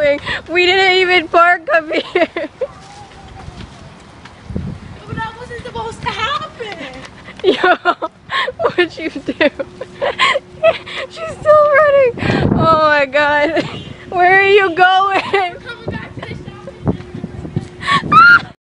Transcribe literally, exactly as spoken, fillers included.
going. We didn't even park up here. But that wasn't supposed to happen. Yo, what'd you do? She's still running. Oh my god. Where are you going?